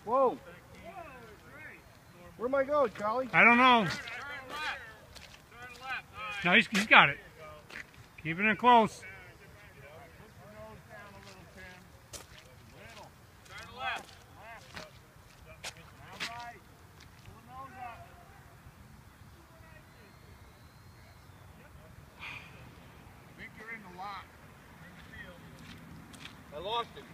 Whoa. Where am I going, Charlie? I don't know. Turn left. Turn left. All right. No, he's got it. Keeping it close. Turn left. I lost it.